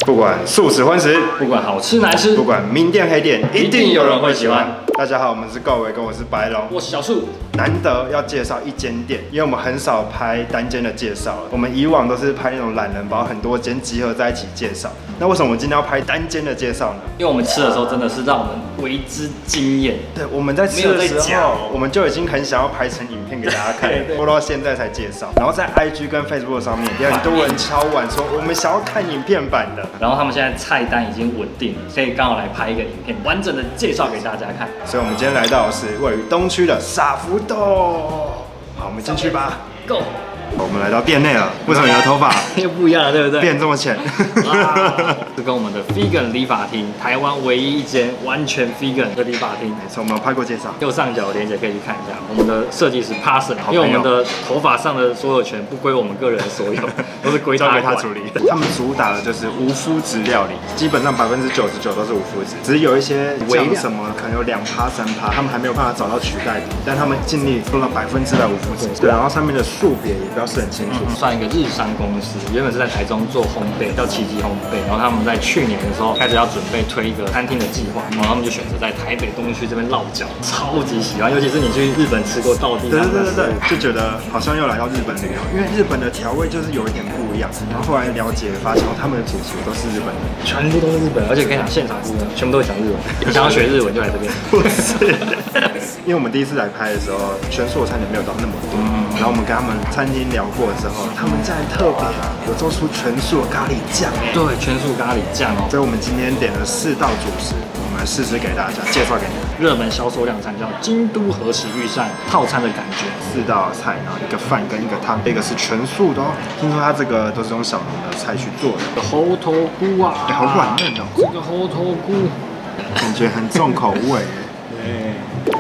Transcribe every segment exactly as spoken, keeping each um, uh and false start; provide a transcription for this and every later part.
不管素食荤食， 不管好吃难吃， 不管名店黑店，一定有人会喜欢。大家好，我们是够伟，跟我是白龙， 我是小树。 难得要介绍一间店，因为我们很少拍单间的介绍了，我们以往都是拍那种懒人包，很多间集合在一起介绍。那为什么我们今天要拍单间的介绍呢？ 因为我们吃的时候真的是让我们为之惊艳。 对，我们在吃的时候，我们就已经很想要拍成影片给大家看，播到现在才介绍。然后在 I G 跟 Facebook 上面，也很多人敲碗说我们想要看影片版的。 然后他们现在菜单已经稳定了，所以刚好来拍一个影片，完整的介绍给大家看。 所以我们今天来到的是位于东区的傻福豆。好，我们进去吧。 Go。 我们来到店内了，为什么你的头发又不一样了，对不对？ 变这么浅？ 是跟我们的 Vegan 理发厅，台湾唯一一间完全 Vegan 的理发厅。 没错，我们有拍过介绍， 右上角链接可以去看一下。我们的设计师 Parson， 因为我们的头发上的所有权不归我们个人所有，都是归他给他处理。他们主打的就是无麸质料理，基本上百分之九十九都是无麸质，只是有一些酱什么可能有两趴三趴，他们还没有办法找到取代品，但他们尽力做到百分之百无麸质。对，然后上面的数别也标示很清楚。 算一个日商公司，原本是在台中做烘焙，叫奇迹烘焙。然后他们在去年的时候开始要准备推一个餐厅的计划，然后他们就选择在台北东区这边落脚，超级喜欢，尤其是你去日本吃过道地， 对对对对，就觉得好像又来到日本旅游，因为日本的调味就是有一点不一样。然后后来了解发现，他们的主厨都是日本人， 全部都是日本人，而且跟你讲，现场服务全部都会讲日文。你想要学日文就来这边。 不是，因为我们第一次来拍的时候，全素的餐点没有到那么多，然后我们跟他们餐厅聊过之后，他们竟然特别有做出全素的咖喱酱， 对，全素咖喱酱哦。 所以我们今天点了四道主食，我们来试试给大家介绍给你们。 热门销售量餐叫京都和食御膳套餐的感觉， 四道菜，然后一个饭跟一个汤，一个是全素的哦。听说它这个都是用小农的菜去做的。 猴头菇啊， 欸、好软嫩哦。 这个猴头菇感觉很重口味。 对。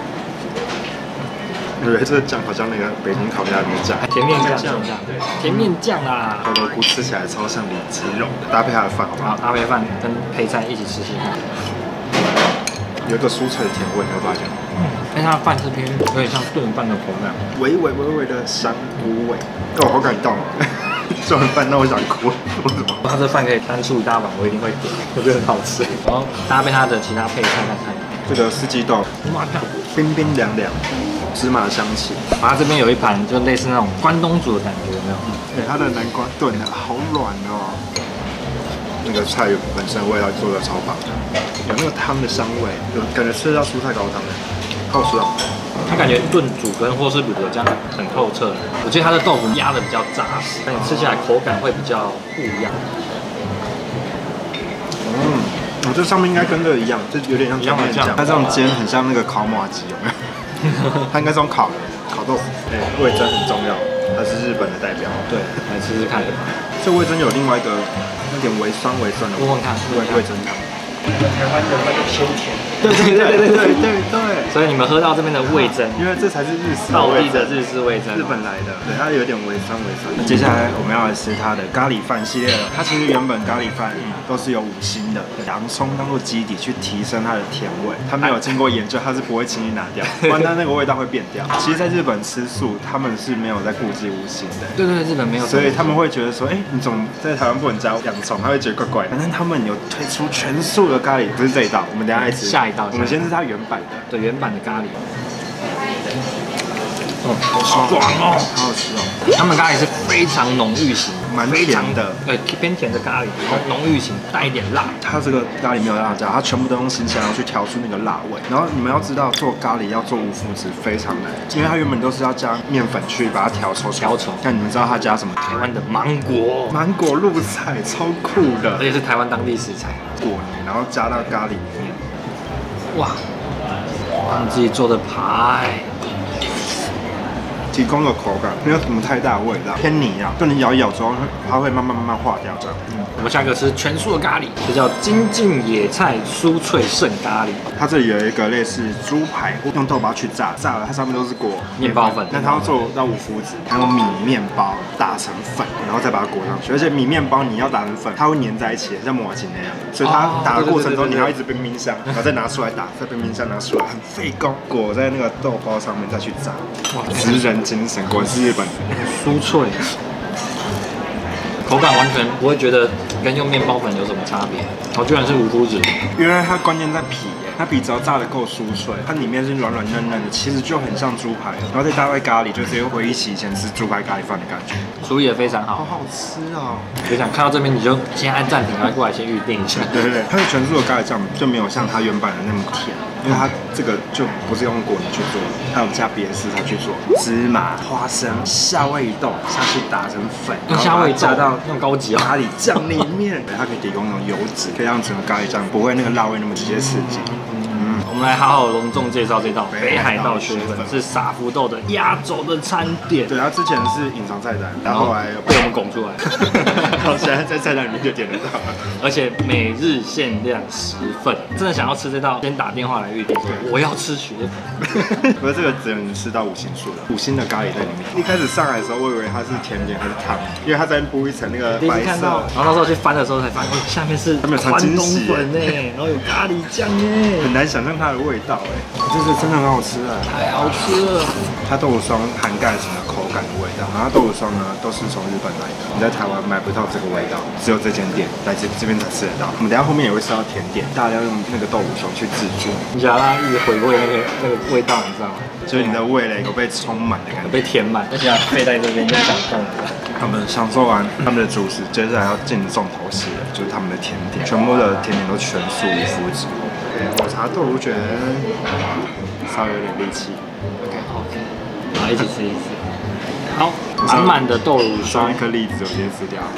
我觉得这个酱好像那个北京烤鸭那个酱， 甜面酱，对，甜面酱啦。 猴头菇吃起来超像里脊肉，搭配它的饭，好不好？ 搭配饭跟配菜一起吃吃看。 有一个酥脆的甜味，你会发现。 嗯，但它的饭是偏有点像炖饭的口感， 微微微微的香菇味，哦，好感动哦。做完饭让我想哭，为什么？ 它这饭可以单出一大碗，我一定会点，我觉得很好吃。然后搭配它的其他配菜看看。 这个四季豆， 哇靠， 冰冰凉凉，芝麻香气。 它这边有一盘就类似那种关东煮的感觉，有没有？ 对，它的南瓜炖的好软哦。那个菜本身味道做的超棒，有那个汤的香味，有感觉吃到蔬菜高汤的，好吃哦。 它感觉炖煮跟或是卤的这样很透彻。我觉得它的豆腐压的比较扎实，但你吃起来口感会比较不一样。 嗯，我这上面应该跟这个一样，就有点像甜面酱。它这种煎很像那个烤麻糬，有没有？它应该是用烤的，烤豆腐。哎、欸，味噌很重要，它是日本的代表。 对，来吃吃看。 这味噌有另外一个有点微酸微酸的， 我问看， 味味噌汤。台湾的那个鲜甜。 对对对对对对对。 所以你们喝到这边的味噌， 因为这才是日式道地的日式味噌， 日本来的，对，它有点微酸微酸。接下来我们要来吃它的咖喱饭系列了。它其实原本咖喱饭都是有五星的，洋葱当做基底去提升它的甜味。它没有经过研究，它是不会轻易拿掉，不然它那个味道会变掉。其实，在日本吃素，他们是没有在顾忌五星的。 对对，日本没有， 所以他们会觉得说，哎、欸，你总在台湾不能加洋葱，他会觉得怪怪。反正他们有推出全素的咖喱，不是这一道，我们等一下来吃下一道。 我们先吃它原版的， 对，原版的咖喱。 哦，好爽哦，好好吃哦。 他们咖喱是非常浓郁型， 蛮甜的， 对，偏甜的咖喱，浓郁型，带一点辣。 它这个咖喱没有辣椒，它全部都用新香料去调出那个辣味。然后你们要知道，做咖喱要做无麸质非常难，因为它原本都是要加面粉去把它调稠调稠。但你们知道它加什么？ 台湾的芒果， 芒果露菜，超酷的， 而且是台湾当地食材， 果泥，然后加到咖喱里面。 哇，他们自己做的排。 提供的口感没有什么太大的味道，偏泥啊，就你咬一咬之后，它会慢慢慢慢化掉这样。 嗯，我们下一个吃全素的咖喱，这叫精进野菜酥脆圣咖喱。 它这里有一个类似猪排，用豆包去炸，炸了它上面都是裹面包粉， 但它要做到无麸质，它用米面包打成粉，然后再把它裹上去。而且米面包你要打成粉，它会粘在一起，像麻糬那样，所以它打的过程中你要一直冰冰箱，然后再拿出来打，再冰冰箱拿出来，很费工。裹在那个豆包上面再去炸，哇，职人精神，果然是日本人。 酥脆，口感完全不会觉得跟用面包粉有什么差别？哦，居然是无麸质。 原来它关键在皮耶，它皮只要炸得够酥脆，它里面是软软嫩嫩的，其实就很像猪排，然后再搭配咖喱，就直接回忆起以前吃猪排咖喱饭的感觉， 处理也非常好， 好好吃哦。 就想看到这边你就先按暂停，然后过来先预定一下。 对对对，它的全素的咖喱酱就没有像它原版的那么甜，因为它这个就不是用果泥去做，它有加别的食材去做，芝麻、花生、夏威夷豆下去打成粉， 用夏威夷加到那种高级哦咖喱酱里面，它可以提供那种油脂，可以让整个咖喱酱不会那个辣味那么直接刺激。 我们来好好隆重介绍这道北海道雪粉，是傻福豆的压轴的餐点。 对，它之前是隐藏菜单，然后后来被我们拱出来， 然后现在在菜单里面就点得到。 而且每日限量十份，真的想要吃这道，先打电话来预定，说我要吃雪粉。 不是这个只能吃到五星数的，五星的咖喱在里面。一开始上来的时候，我以为它是甜点还是汤，因为它在铺一层那个白色。 然后那时候去翻的时候才发现，下面是关东粉哎，然后有咖喱酱哎， 很难想象它的味道哎，这是真的很好吃啊， 太好吃了。 它豆乳霜涵盖整个口感的味道，然后豆乳霜呢都是从日本来的，你在台湾买不到这个味道，只有这间店来这这边才吃得到。我们等一下后面也会吃到甜点，大家用那个豆乳霜去制作， 加拉一直回味那个那个味道，你知道吗？ 所以你的味蕾有被充满的感觉， 有被填满，而且配在这边就感动了。 他们享受完他们的主食，接下来要进重头戏了，就是他们的甜点，全部的甜点都全素无麸质。抹茶豆乳卷稍微有点力气 ，OK OK， 好，一起吃一次。好，满满的豆乳霜， 一颗栗子我直接吃掉，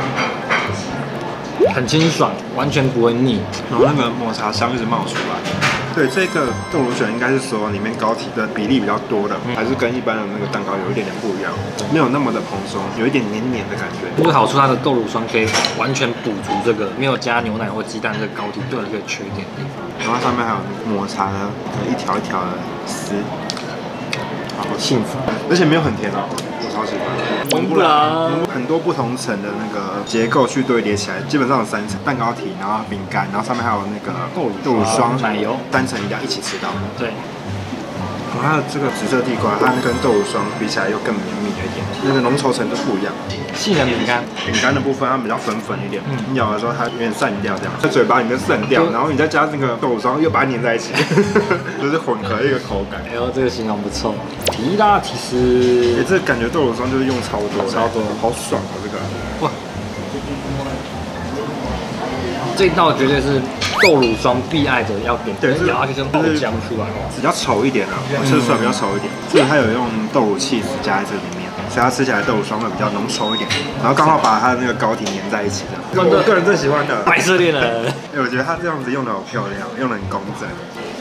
很清爽，完全不会腻， 然后那个抹茶香一直冒出来。对，这个豆乳卷应该是说里面膏体的比例比较多的，还是跟一般的那个蛋糕有一点点不一样，没有那么的蓬松，有一点黏黏的感觉。 不过好处它的豆乳霜可以完全补足这个没有加牛奶或鸡蛋这个膏体对这个缺点的地方。 然后上面还有抹茶的一条一条的丝， 好幸福， 而且没有很甜哦。超喜欢， 蒙布朗很多不同层的那个结构去堆叠起来，基本上有三层：蛋糕体，然后饼干，然后上面还有那个豆乳豆乳霜、 奶油， 三层一定要一起吃到。 对。 然后它的这个紫色地瓜，它跟豆乳霜比起来又更绵密了一点，那个浓稠程度不一样。 杏仁饼干， 饼干的部分它比较粉粉一点，你咬的时候它有点散掉，这样在嘴巴里面散掉，然后你再加那个豆乳霜又把它粘在一起，就是混合一个口感。 哎呦，这个形容不错。提拉提斯， 哎，这感觉豆乳霜就是用超多， 超多， 好爽啊！这个哇， 这道绝对是豆乳霜必爱者要点，对，咬下去就爆浆出来， 比较稠一点啊，吃出来比较稠一点。这个它有用豆乳气加在这里面，所以它吃起来豆乳霜会比较浓稠一点，然后刚好把它的那个膏体粘在一起的。我个人最喜欢的白色恋人， 哎，我觉得它这样子用的好漂亮，用的很工整。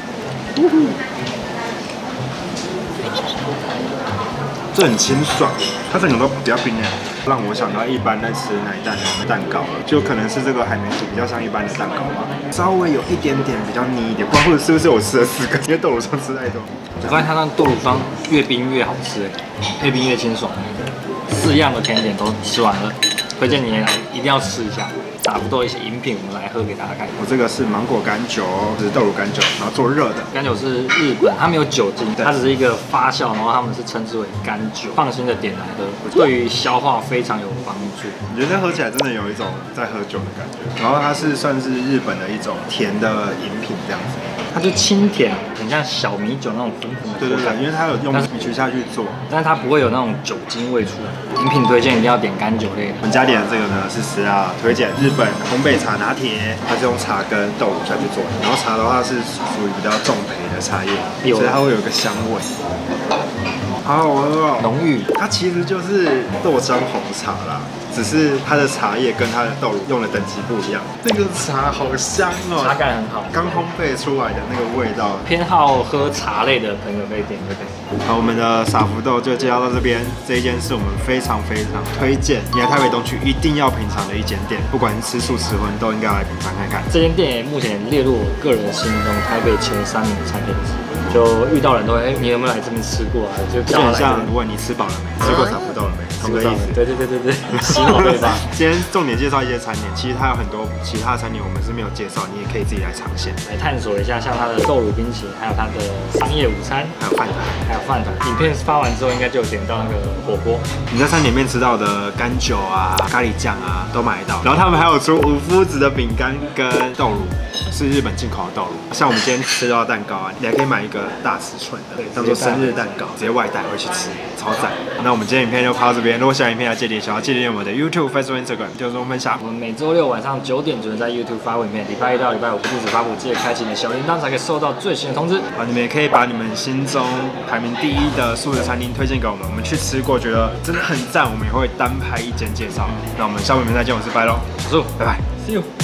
这很清爽，它整个都比较冰凉，让我想到一般在吃奶蛋的蛋糕，就可能是这个海绵体比较像一般的蛋糕吧，稍微有一点点比较腻一点，不知道是不是我吃了四个，因为豆乳霜吃太多。 我发现它那豆乳霜越冰越好吃，越冰越清爽。四样的甜点都吃完了，推荐你来一定要吃一下。傻福豆一些饮品，我们来喝给大家看。 我这个是芒果甘酒，这是豆乳甘酒，然后做热的。 甘酒是日本，它没有酒精，它只是一个发酵，然后他们是称之为甘酒。放心的点来喝，对于消化非常有帮助。 我觉得喝起来真的有一种在喝酒的感觉。然后它是算是日本的一种甜的饮品这样子。 它就清甜，很像小米酒那种粉粉的口感。 对对对，因为它有用米曲下去做， 但是它不会有那种酒精味出来。饮品推荐一定要点甘酒类的。 我们家点的这个呢是十啊推荐日本烘焙茶拿铁，它是用茶跟豆乳下去做的。然后茶的话是属于比较重焙的茶叶，所以它会有一个香味。好好喝哦， 浓郁。 它其实就是豆浆红茶啦。只是它的茶叶跟它的豆乳用的等级不一样，那个茶好香哦， 茶感很好， 刚烘焙出来的那个味道。 偏好喝茶类的朋友可以点这个。 好，我们的傻福豆就介绍到这边，这一间是我们非常非常推荐你来台北东区一定要品尝的一间店，不管是吃素吃荤都应该来品尝看看。 这间店目前列入我个人心中台北前三名的餐厅之一。就遇到人都会，哎、欸，你有没有来这边吃过啊？就就很像问你吃饱了没，吃过傻福豆了没？同同个意思。 对对对对对，洗脑对吧？ 今天重点介绍一些餐点，其实它有很多其他餐点我们是没有介绍，你也可以自己来尝鲜， 来探索一下，像它的豆乳冰淇淋，还有它的商业午餐， 还有饭团， 还有饭团。影片发完之后，应该就有点到那个火锅。 你在餐点里面吃到的干酒啊、咖喱酱啊都买得到，然后他们还有出无麸质的饼干跟豆乳，是日本进口的豆乳。像我们今天吃到蛋糕啊，你还可以买一个大尺寸的，当做生日蛋糕，直接外带回去吃，超赞。那我们今天影片就拍到这边，如果喜欢影片，要记得想要记得我们的 YouTube、Facebook、Instagram 就是分享。 我们每周六晚上九点准时在 YouTube 发布影片，礼拜一到礼拜五不定时发布，记得开启你的小铃铛才可以收到最新的通知。 啊，你们也可以把你们心中排名第一的素食餐厅推荐给我们，我们去吃过，觉得真的很赞，我们也会单拍一间介绍。那我们下部影片再见，我是白龙， 小树， 拜拜 ，See you。